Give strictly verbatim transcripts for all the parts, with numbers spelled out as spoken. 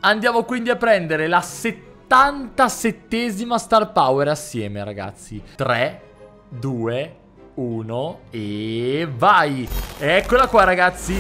Andiamo quindi a prendere la settantasettesima Star Power assieme, ragazzi. tre, due, uno e vai. Eccola qua, ragazzi.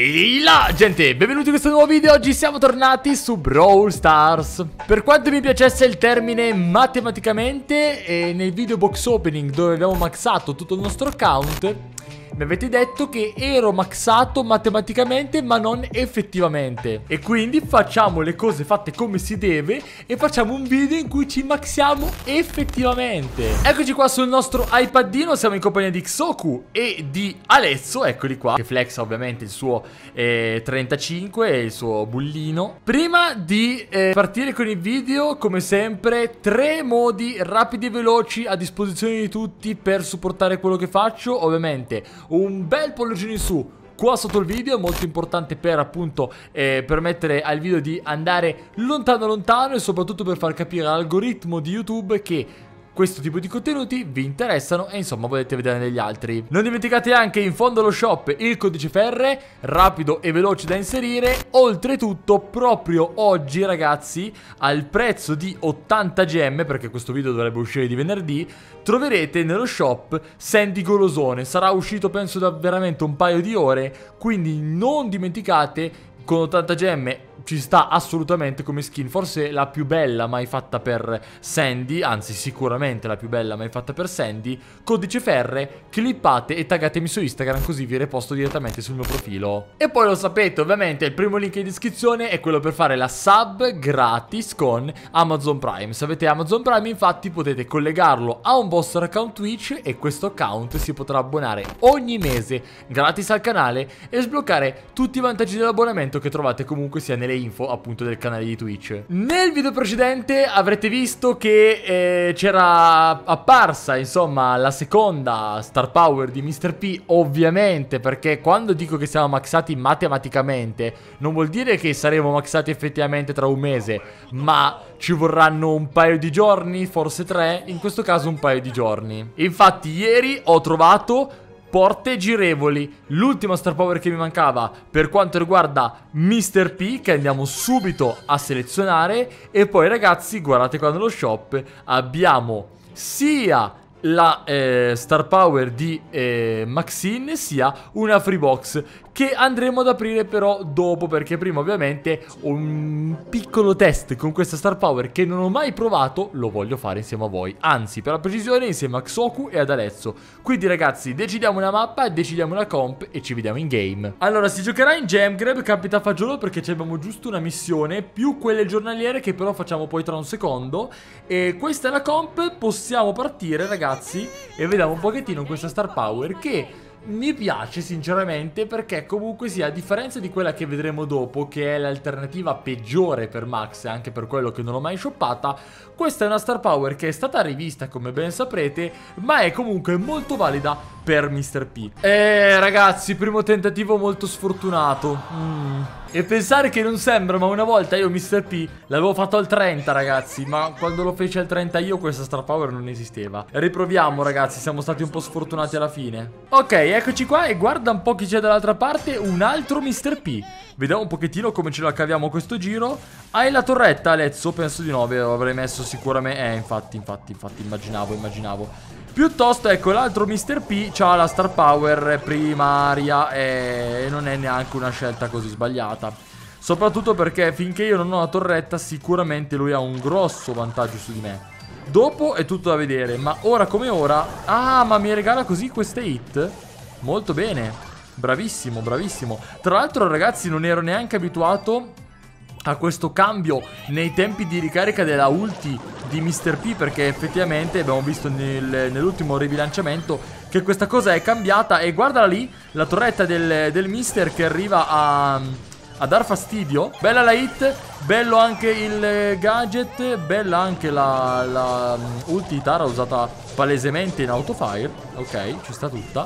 E là, gente, benvenuti in questo nuovo video. Oggi siamo tornati su Brawl Stars. Per quanto mi piacesse il termine matematicamente, e nel video box opening dove abbiamo maxato tutto il nostro account, mi avete detto che ero maxato matematicamente ma non effettivamente. E quindi facciamo le cose fatte come si deve e facciamo un video in cui ci maxiamo effettivamente. Eccoci qua sul nostro iPadino. Siamo in compagnia di Xoku e di Alezzo. Eccoli qua, che flexa ovviamente il suo eh, trentacinque e il suo bullino. Prima di eh, partire con il video, come sempre, tre modi rapidi e veloci a disposizione di tutti per supportare quello che faccio. Ovviamente un bel pollicino in su qua sotto il video, è molto importante per appunto eh, permettere al video di andare lontano lontano e soprattutto per far capire all'algoritmo di YouTube che questo tipo di contenuti vi interessano e insomma volete vedere degli altri. Non dimenticate anche in fondo allo shop il codice F R, rapido e veloce da inserire. Oltretutto proprio oggi, ragazzi, al prezzo di ottanta gemme, perché questo video dovrebbe uscire di venerdì, troverete nello shop Sandy Golosone. Sarà uscito penso da veramente un paio di ore, quindi non dimenticate, con ottanta gemme ci sta assolutamente come skin, forse la più bella mai fatta per Sandy, anzi sicuramente la più bella mai fatta per Sandy. Codice F R, clippate e taggatemi su Instagram così vi reposto direttamente sul mio profilo. E poi lo sapete ovviamente, il primo link in descrizione è quello per fare la sub gratis con Amazon Prime. Se avete Amazon Prime infatti potete collegarlo a un vostro account Twitch e questo account si potrà abbonare ogni mese gratis al canale e sbloccare tutti i vantaggi dell'abbonamento che trovate comunque sia nelle info appunto del canale di Twitch. Nel video precedente avrete visto che eh, c'era apparsa insomma la seconda Star Power di mister P, ovviamente, perché quando dico che siamo maxati matematicamente non vuol dire che saremo maxati effettivamente tra un mese, ma ci vorranno un paio di giorni, forse tre, in questo caso un paio di giorni. Infatti ieri ho trovato porte girevoli, l'ultima Star Power che mi mancava per quanto riguarda mister P, che andiamo subito a selezionare. E poi, ragazzi, guardate qua nello shop abbiamo sia la eh, Star Power di eh, Maxine sia una free box che andremo ad aprire però dopo, perché prima ovviamente un piccolo test con questa Star Power che non ho mai provato lo voglio fare insieme a voi, anzi per la precisione insieme a Xoku e ad Alezzo. Quindi, ragazzi, decidiamo una mappa, decidiamo una comp e ci vediamo in game. Allora, si giocherà in Gem Grab, capita fagiolo, perché abbiamo giusto una missione più quelle giornaliere che però facciamo poi tra un secondo. E questa è la comp, possiamo partire, ragazzi, e vediamo un pochettino questa Star Power che mi piace sinceramente, perché comunque sia, a differenza di quella che vedremo dopo, che è l'alternativa peggiore per Max, anche per quello che non l'ho mai shoppata, questa è una Star Power che è stata rivista come ben saprete, ma è comunque molto valida per mister P. Eh ragazzi, primo tentativo molto sfortunato. mm. E pensare che non sembra, ma una volta io mister P l'avevo fatto al trenta, ragazzi, ma quando lo fece al trenta io questa Star Power non esisteva. Riproviamo, ragazzi, siamo stati un po' sfortunati alla fine. Ok, eccoci qua e guarda un po' chi c'è dall'altra parte, un altro mister P. Vediamo un pochettino come ce la caviamo questo giro. Hai la torretta, Alezzo? Penso di no, lo avrei messo sicuramente. Eh, infatti, infatti, infatti, immaginavo, immaginavo. Piuttosto, ecco, l'altro mister P c'ha la Star Power primaria e non è neanche una scelta così sbagliata. Soprattutto perché finché io non ho la torretta sicuramente lui ha un grosso vantaggio su di me. Dopo è tutto da vedere, ma ora come ora... Ah, ma mi regala così queste hit? Molto bene, bravissimo, bravissimo. Tra l'altro, ragazzi, non ero neanche abituato a questo cambio nei tempi di ricarica della ulti di mister P, perché effettivamente abbiamo visto nel, nell'ultimo ribilanciamento che questa cosa è cambiata. E guardala lì, la torretta del, del mister che arriva a, a dar fastidio. Bella la hit, bello anche il gadget, bella anche la, la ulti di Tara usata palesemente in autofire. Ok, ci sta tutta.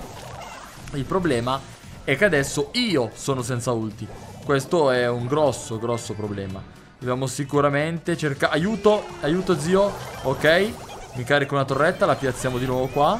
Il problema è che adesso io sono senza ulti. Questo è un grosso, grosso problema. Dobbiamo sicuramente cercare... Aiuto, aiuto zio. Ok, mi carico una torretta, la piazziamo di nuovo qua.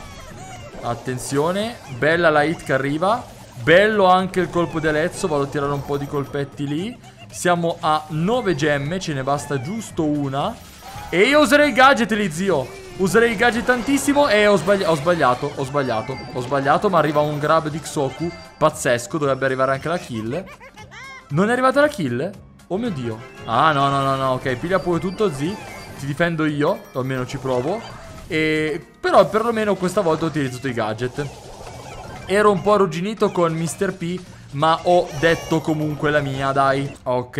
Attenzione, bella la hit che arriva. Bello anche il colpo di Alezzo, vado a tirare un po' di colpetti lì. Siamo a nove gemme, ce ne basta giusto una. E io userei il gadget lì, zio. Userei il gadget tantissimo e ho, sbagli ho sbagliato, ho sbagliato, ho sbagliato, ma arriva un grab di Xoku pazzesco, dovrebbe arrivare anche la kill. Non è arrivata la kill? Oh mio Dio. Ah, no, no, no, no, ok, piglia pure tutto, zi. Ti difendo io, o almeno ci provo. E... però perlomeno questa volta ho utilizzato i gadget. Ero un po' arrugginito con mister P, ma ho detto comunque la mia, dai. Ok,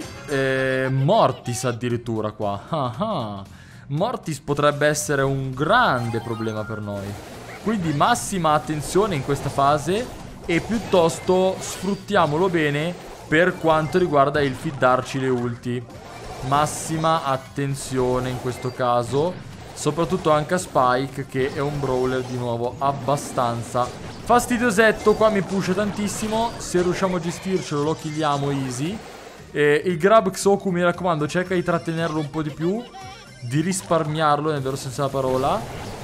eh, Mortis addirittura qua. Ah ah. Mortis potrebbe essere un grande problema per noi. Quindi massima attenzione in questa fase e piuttosto sfruttiamolo bene per quanto riguarda il fiddarci le ulti. Massima attenzione in questo caso, soprattutto anche a Spike, che è un brawler di nuovo abbastanza fastidiosetto. Qua mi pusha tantissimo. Se riusciamo a gestircelo lo killiamo easy. E il grab Xoku, mi raccomando, cerca di trattenerlo un po' di più, di risparmiarlo nel vero senso della parola.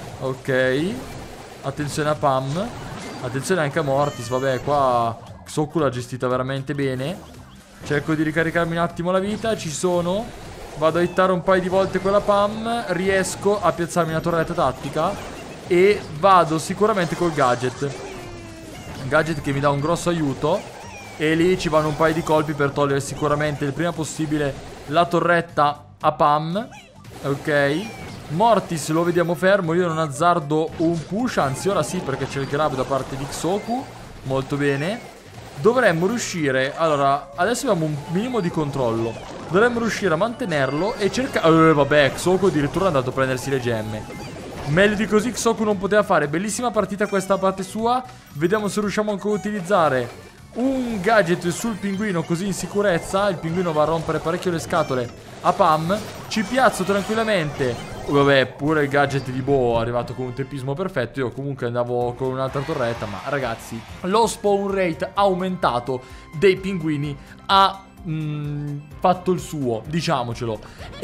Ok, attenzione a Pam, attenzione anche a Mortis. Vabbè, qua Xoku l'ha gestita veramente bene. Cerco di ricaricarmi un attimo la vita. Ci sono. Vado a hittare un paio di volte quella Pam. Riesco a piazzarmi una torretta tattica e vado sicuramente col gadget. Gadget che mi dà un grosso aiuto. E lì ci vanno un paio di colpi per togliere sicuramente il prima possibile la torretta a Pam. Ok, Mortis lo vediamo fermo. Io non azzardo un push, anzi ora sì, perché c'è il grab da parte di Xoku. Molto bene. Dovremmo riuscire, allora, adesso abbiamo un minimo di controllo. Dovremmo riuscire a mantenerlo e cercare... Eh, vabbè, Xoku addirittura è andato a prendersi le gemme. Meglio di così Xoku non poteva fare. Bellissima partita questa da parte sua. Vediamo se riusciamo anche a utilizzare un gadget sul pinguino, così in sicurezza. Il pinguino va a rompere parecchio le scatole a Pam. Ci piazzo tranquillamente. Vabbè, pure il gadget di Bo è arrivato con un tempismo perfetto. Io comunque andavo con un'altra torretta. Ma ragazzi, lo spawn rate aumentato dei pinguini ha mh, fatto il suo, diciamocelo.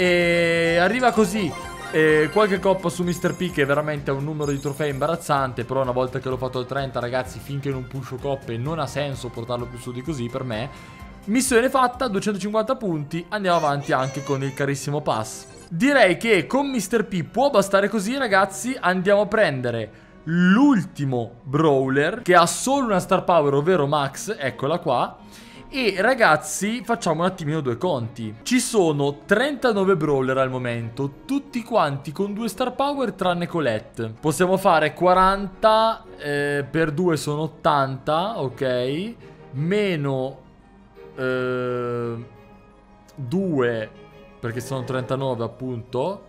E arriva così E qualche coppa su mister P, che veramente ha un numero di trofei imbarazzante. Però una volta che l'ho fatto al trenta, ragazzi, finché non pusho coppe non ha senso portarlo più su di così per me. Missione fatta, duecentocinquanta punti. Andiamo avanti anche con il carissimo pass. Direi che con mister P può bastare così, ragazzi. Andiamo a prendere l'ultimo brawler, che ha solo una star power, ovvero Max. Eccola qua. E ragazzi, facciamo un attimino due conti. Ci sono trentanove brawler al momento, tutti quanti con due star power tranne Colette. Possiamo fare quaranta, eh, per due sono ottanta, ok. Meno eh, due, perché sono trentanove appunto,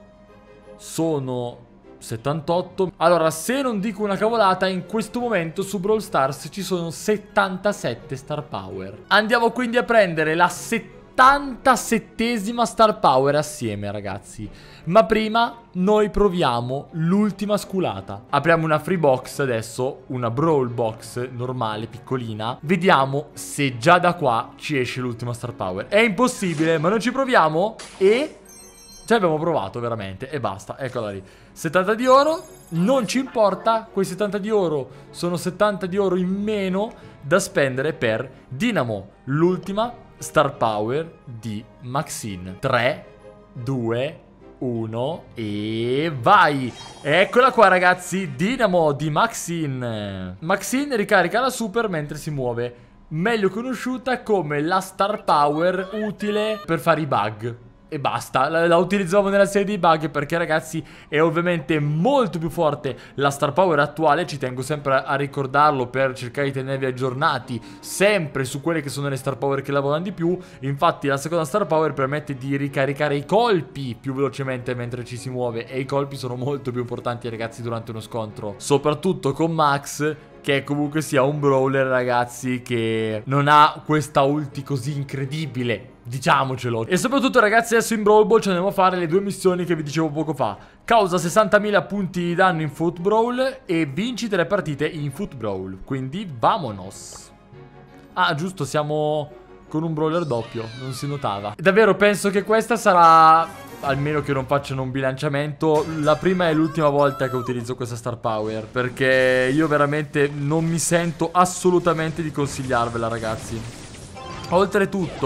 sono settantotto. Allora, se non dico una cavolata, in questo momento su Brawl Stars ci sono settantasette star power. Andiamo quindi a prendere la settantasettesima star power assieme, ragazzi. Ma prima noi proviamo l'ultima sculata. Apriamo una free box adesso, una Brawl box normale, piccolina. Vediamo se già da qua ci esce l'ultima star power. È impossibile, ma noi ci proviamo e... ci abbiamo provato veramente e basta, eccola lì. settanta di oro, non ci importa, quei settanta di oro sono settanta di oro in meno da spendere per Dynamo, l'ultima star power di Maxine. tre, due, uno e vai! Eccola qua, ragazzi, Dynamo di Maxine. Maxine ricarica la super mentre si muove, meglio conosciuta come la star power utile per fare i bug. E basta, la, la utilizzavo nella serie di bug perché, ragazzi, è ovviamente molto più forte la star power attuale. Ci tengo sempre a, a ricordarlo per cercare di tenervi aggiornati sempre su quelle che sono le star power che lavorano di più. Infatti la seconda star power permette di ricaricare i colpi più velocemente mentre ci si muove, e i colpi sono molto più importanti, ragazzi, durante uno scontro, soprattutto con Max, che comunque sia un brawler, ragazzi, che non ha questa ulti così incredibile, diciamocelo. E soprattutto, ragazzi, adesso in Brawl Ball ci andiamo a fare le due missioni che vi dicevo poco fa. Causa sessantamila punti di danno in Foot Brawl e vinci tre partite in Foot Brawl. Quindi vamonos. Ah, giusto, siamo con un brawler doppio, non si notava. Davvero penso che questa sarà, almeno che non facciano un bilanciamento, la prima e l'ultima volta che utilizzo questa star power, perché io veramente non mi sento assolutamente di consigliarvela, ragazzi. Oltretutto,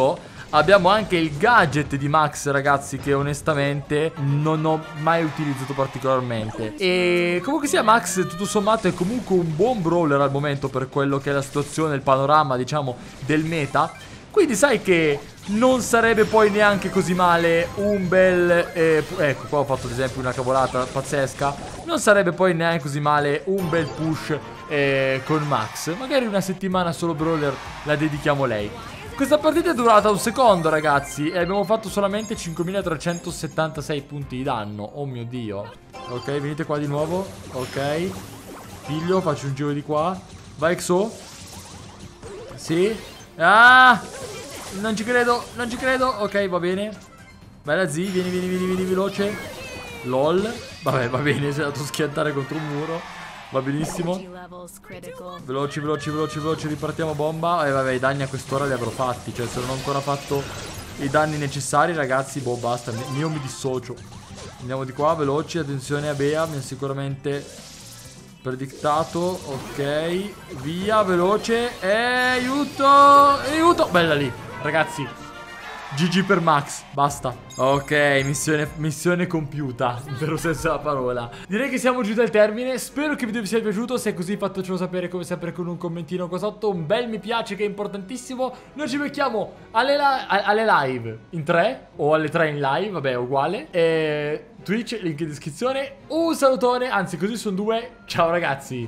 Abbiamo anche il gadget di Max, ragazzi, che onestamente non ho mai utilizzato particolarmente. E comunque sia, Max tutto sommato è comunque un buon brawler al momento per quello che è la situazione, il panorama, diciamo, del meta. Quindi sai che non sarebbe poi neanche così male un bel... Eh, ecco, qua ho fatto ad esempio una cavolata pazzesca. Non sarebbe poi neanche così male un bel push eh, con Max. Magari una settimana solo brawler la dedichiamo a lei. Questa partita è durata un secondo, ragazzi, e abbiamo fatto solamente cinquemilatrecentosettantasei punti di danno. Oh mio Dio. Ok, venite qua di nuovo. Ok. Piglio, faccio un giro di qua. Vai Exo. Sì. Ah! Non ci credo, non ci credo. Ok, va bene. Bella Z, vieni, vieni, vieni, vieni veloce. LOL. Vabbè, va bene, si è dato schiantare contro un muro. Va benissimo. Veloci, veloci, veloci, veloci. Ripartiamo bomba. E eh, vabbè, i danni a quest'ora li avrò fatti. Cioè, se non ho ancora fatto i danni necessari, ragazzi, boh, basta. Io mi dissocio. Andiamo di qua, veloci. Attenzione a Bea, mi ha sicuramente predictato. Ok, via, veloce. E aiuto, aiuto. Bella lì, ragazzi. G G per Max, basta. Ok, missione, missione compiuta, in vero senso della parola. Direi che siamo giunti al termine. Spero che il video vi sia piaciuto. Se è così, fatecelo sapere come sempre con un commentino qua sotto. Un bel mi piace che è importantissimo. Noi ci becchiamo alle, alle live in tre o alle tre in live, vabbè, uguale. E Twitch, link in descrizione. Un salutone, anzi così sono due. Ciao ragazzi.